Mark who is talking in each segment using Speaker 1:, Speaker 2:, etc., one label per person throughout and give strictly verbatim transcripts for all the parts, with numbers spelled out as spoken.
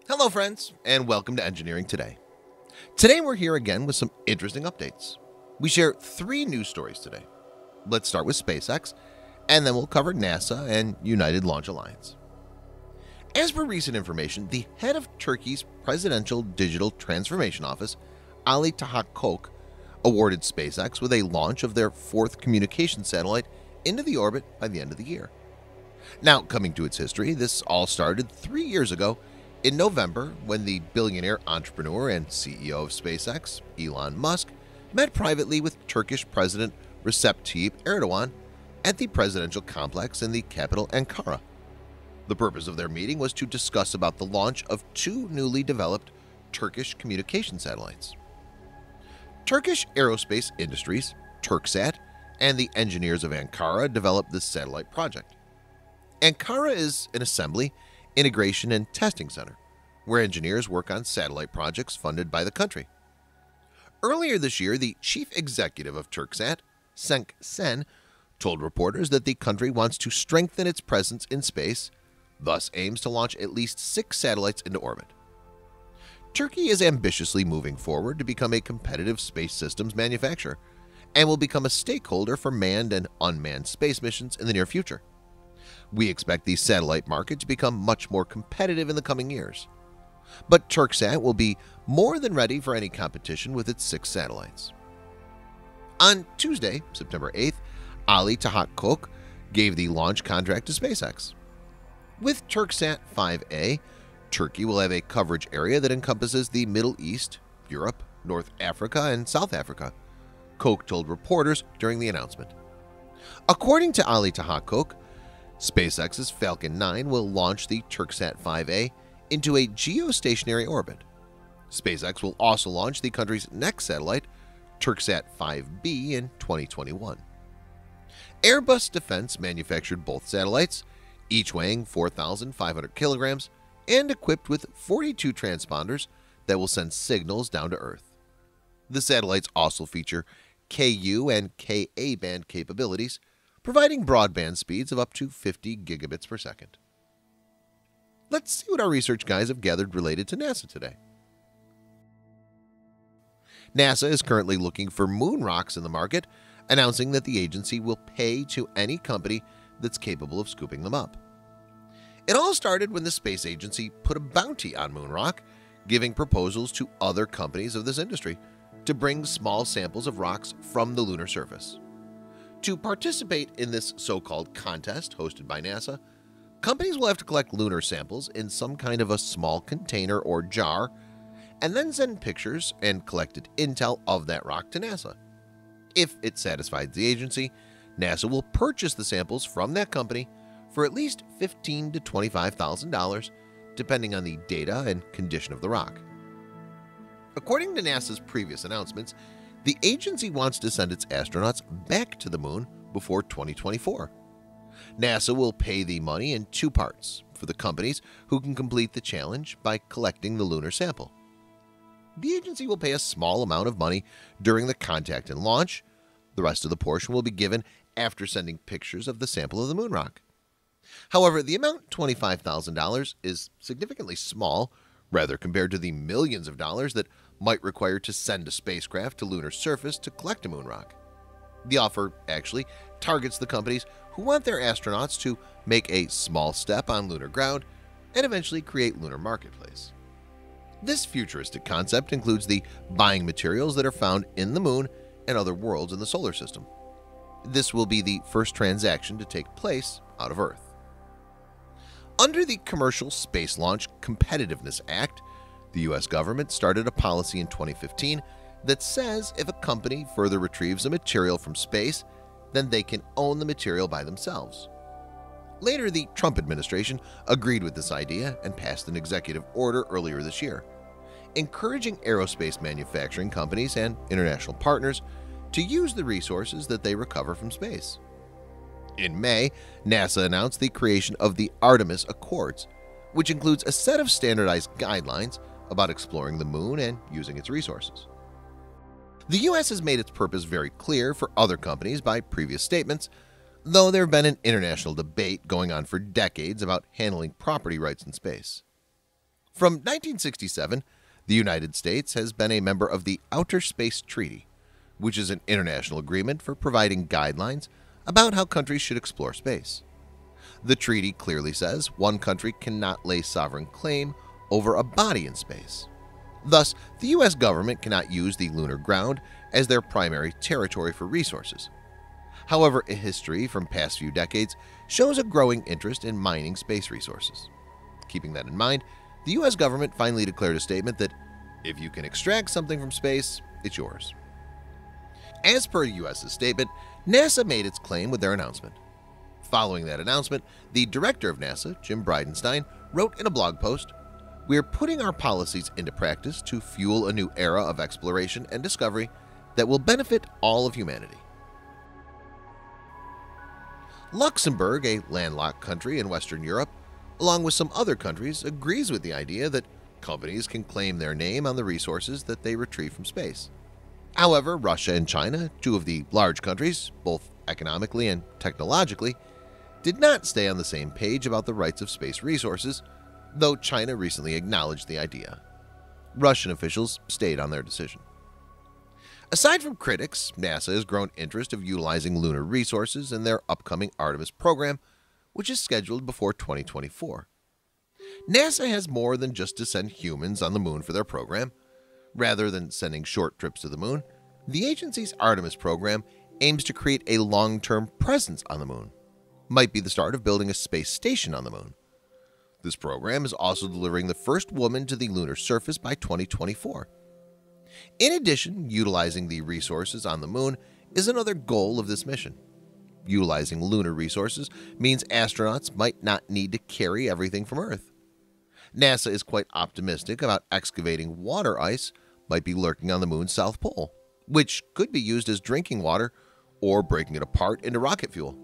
Speaker 1: Hello friends, and welcome to Engineering Today. Today we're here again with some interesting updates. We share three news stories today. Let's start with SpaceX, and then we'll cover NASA and United Launch Alliance. As per recent information, the head of Turkey's Presidential Digital Transformation Office, Ali Taha Koc, awarded SpaceX with a launch of their fourth communication satellite into the orbit by the end of the year. Now, coming to its history, this all started three years ago in November, when the billionaire entrepreneur and C E O of SpaceX, Elon Musk, met privately with Turkish President Recep Tayyip Erdogan at the presidential complex in the capital Ankara. The purpose of their meeting was to discuss about the launch of two newly developed Turkish communication satellites. Turkish Aerospace Industries, Turksat, and the engineers of Ankara developed this satellite project. Ankara is an assembly, integration, and testing center, where engineers work on satellite projects funded by the country. Earlier this year, the chief executive of Turksat, Cenk Sen, told reporters that the country wants to strengthen its presence in space, thus aims to launch at least six satellites into orbit. Turkey is ambitiously moving forward to become a competitive space systems manufacturer and will become a stakeholder for manned and unmanned space missions in the near future. We expect the satellite market to become much more competitive in the coming years. But Turksat will be more than ready for any competition with its six satellites. On Tuesday, September eighth, Ali Taha Koc gave the launch contract to SpaceX. With Turksat five A, Turkey will have a coverage area that encompasses the Middle East, Europe, North Africa, and South Africa, Koc told reporters during the announcement. According to Ali Taha Koc, SpaceX's Falcon nine will launch the Turksat five A into a geostationary orbit. SpaceX will also launch the country's next satellite, Turksat five B, in twenty twenty-one. Airbus Defence manufactured both satellites, each weighing four thousand five hundred kilograms and equipped with forty-two transponders that will send signals down to Earth. The satellites also feature Ku and Ka band capabilities, providing broadband speeds of up to fifty gigabits per second. Let's see what our research guys have gathered related to NASA today. NASA is currently looking for moon rocks in the market, announcing that the agency will pay to any company that's capable of scooping them up. It all started when the space agency put a bounty on moon rock, giving proposals to other companies of this industry to bring small samples of rocks from the lunar surface. To participate in this so-called contest hosted by NASA, companies will have to collect lunar samples in some kind of a small container or jar and then send pictures and collected intel of that rock to NASA. If it satisfies the agency, NASA will purchase the samples from that company for at least fifteen thousand to twenty-five thousand dollars, depending on the data and condition of the rock. According to NASA's previous announcements, the agency wants to send its astronauts back to the moon before twenty twenty-four. NASA will pay the money in two parts for the companies who can complete the challenge by collecting the lunar sample. The agency will pay a small amount of money during the contact and launch. The rest of the portion will be given after sending pictures of the sample of the moon rock. However, the amount twenty-five thousand dollars is significantly small, rather compared to the millions of dollars that might require to send a spacecraft to lunar surface to collect a moon rock. The offer actually targets the companies who want their astronauts to make a small step on lunar ground and eventually create lunar marketplace. This futuristic concept includes the buying materials that are found in the moon and other worlds in the solar system. This will be the first transaction to take place out of Earth. Under the Commercial Space Launch Competitiveness Act, the U S government started a policy in twenty fifteen that says if a company further retrieves a material from space, then they can own the material by themselves. Later, the Trump administration agreed with this idea and passed an executive order earlier this year, encouraging aerospace manufacturing companies and international partners to use the resources that they recover from space. In May, NASA announced the creation of the Artemis Accords, which includes a set of standardized guidelines about exploring the moon and using its resources. The U S has made its purpose very clear for other companies by previous statements, though there have been an international debate going on for decades about handling property rights in space. From nineteen sixty-seven, the United States has been a member of the Outer Space Treaty, which is an international agreement for providing guidelines about how countries should explore space. The treaty clearly says one country cannot lay sovereign claim over a body in space. Thus, the U S government cannot use the lunar ground as their primary territory for resources. However, a history from past few decades shows a growing interest in mining space resources. Keeping that in mind, the U S government finally declared a statement that if you can extract something from space, it's yours. As per the U S's statement, NASA made its claim with their announcement. Following that announcement, the director of NASA, Jim Bridenstine, wrote in a blog post, "We are putting our policies into practice to fuel a new era of exploration and discovery that will benefit all of humanity." Luxembourg, a landlocked country in Western Europe, along with some other countries, agrees with the idea that companies can claim their name on the resources that they retrieve from space. However, Russia and China, two of the large countries, both economically and technologically, did not stay on the same page about the rights of space resources, though China recently acknowledged the idea. Russian officials stayed on their decision. Aside from critics, NASA has grown interest of utilizing lunar resources in their upcoming Artemis program, which is scheduled before twenty twenty-four. NASA has more than just to send humans on the moon for their program. Rather than sending short trips to the moon, the agency's Artemis program aims to create a long-term presence on the moon. Might be the start of building a space station on the moon. This program is also delivering the first woman to the lunar surface by twenty twenty-four. In addition, utilizing the resources on the moon is another goal of this mission. Utilizing lunar resources means astronauts might not need to carry everything from Earth. NASA is quite optimistic about excavating water ice might be lurking on the moon's south pole, which could be used as drinking water or breaking it apart into rocket fuel.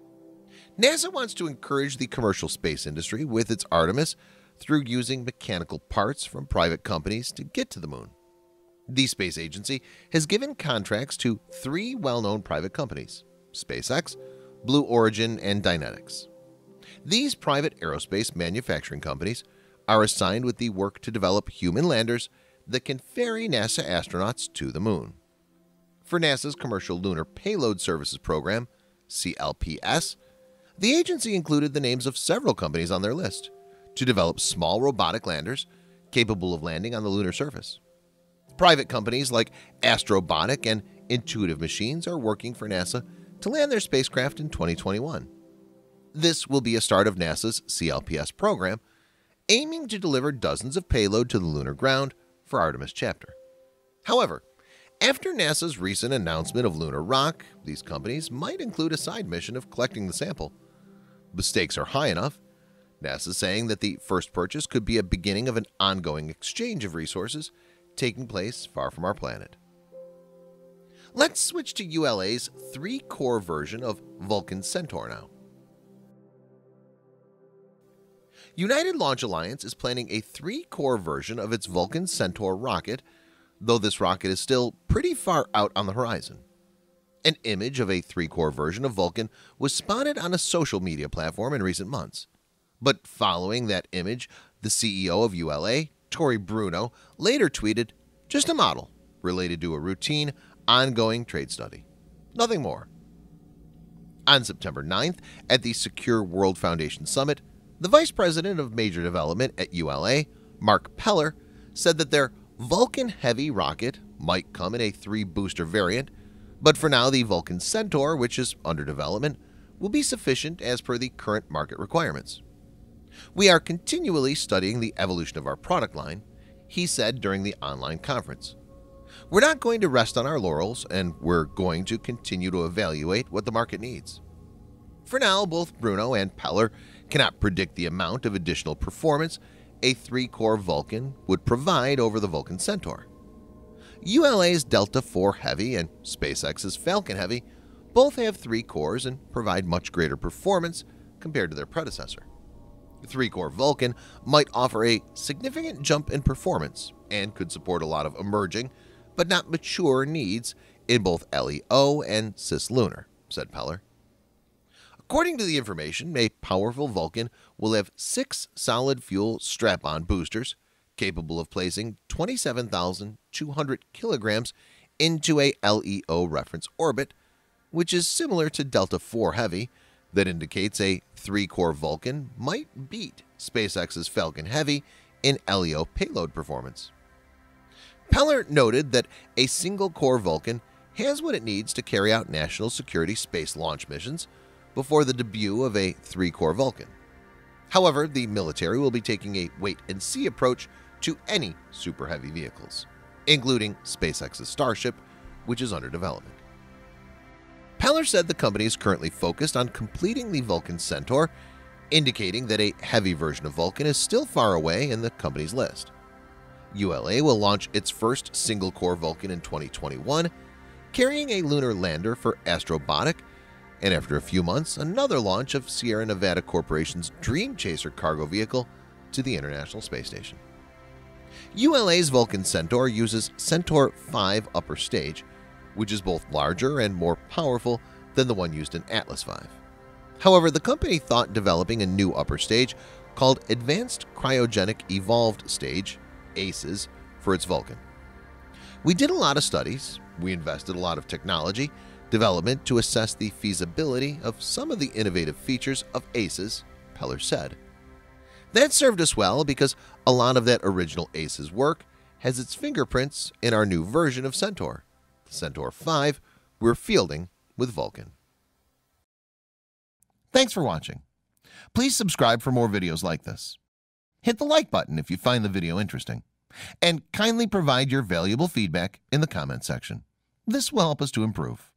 Speaker 1: NASA wants to encourage the commercial space industry with its Artemis through using mechanical parts from private companies to get to the moon. The space agency has given contracts to three well-known private companies, SpaceX, Blue Origin, and Dynetics. These private aerospace manufacturing companies are assigned with the work to develop human landers that can ferry NASA astronauts to the moon. For NASA's Commercial Lunar Payload Services Program, C L P S, the agency included the names of several companies on their list to develop small robotic landers capable of landing on the lunar surface. Private companies like Astrobotic and Intuitive Machines are working for NASA to land their spacecraft in twenty twenty-one. This will be a start of NASA's C L P S program, aiming to deliver dozens of payload to the lunar ground for Artemis Chapter. However, after NASA's recent announcement of lunar rock, these companies might include a side mission of collecting the sample. The stakes are high enough. NASA is saying that the first purchase could be a beginning of an ongoing exchange of resources taking place far from our planet. Let's switch to U L A's three-core version of Vulcan Centaur now. United Launch Alliance is planning a three-core version of its Vulcan Centaur rocket, though this rocket is still pretty far out on the horizon. An image of a three-core version of Vulcan was spotted on a social media platform in recent months. But following that image, the C E O of U L A, Tory Bruno, later tweeted, "Just a model related to a routine, ongoing trade study. Nothing more." On September ninth, at the Secure World Foundation Summit, the Vice President of Major Development at U L A, Mark Peller, said that their Vulcan Heavy rocket might come in a three-booster variant, but for now the Vulcan Centaur, which is under development, will be sufficient as per the current market requirements. "We are continually studying the evolution of our product line," he said during the online conference. "We're not going to rest on our laurels, and we're going to continue to evaluate what the market needs." For now, both Bruno and Peller cannot predict the amount of additional performance a three-core Vulcan would provide over the Vulcan Centaur. U L A's Delta four Heavy and SpaceX's Falcon Heavy both have three cores and provide much greater performance compared to their predecessor. The three-core Vulcan might offer a significant jump in performance and could support a lot of emerging but not mature needs in both L E O and cislunar, said Peller. According to the information, a powerful Vulcan will have six solid fuel strap-on boosters capable of placing twenty-seven thousand two hundred kilograms into a L E O reference orbit, which is similar to Delta four Heavy, that indicates a three-core Vulcan might beat SpaceX's Falcon Heavy in L E O payload performance. Peller noted that a single-core Vulcan has what it needs to carry out national security space launch missions before the debut of a three-core Vulcan. However, the military will be taking a wait-and-see approach to any super heavy vehicles, including SpaceX's Starship, which is under development. Peller said the company is currently focused on completing the Vulcan Centaur, indicating that a heavy version of Vulcan is still far away in the company's list. U L A will launch its first single-core Vulcan in twenty twenty-one, carrying a lunar lander for Astrobotic, and after a few months, another launch of Sierra Nevada Corporation's Dream Chaser cargo vehicle to the International Space Station. U L A's Vulcan Centaur uses Centaur five upper stage, which is both larger and more powerful than the one used in Atlas five. However, the company thought developing a new upper stage called Advanced Cryogenic Evolved Stage, ACES, for its Vulcan. We did a lot of studies, we invested a lot of technology development to assess the feasibility of some of the innovative features of ACES, Peller said. That served us well because a lot of that original ACES work has its fingerprints in our new version of Centaur, the Centaur five we're fielding with Vulcan. Thanks for watching. Please subscribe for more videos like this. Hit the like button if you find the video interesting, and kindly provide your valuable feedback in the comment section. This will help us to improve.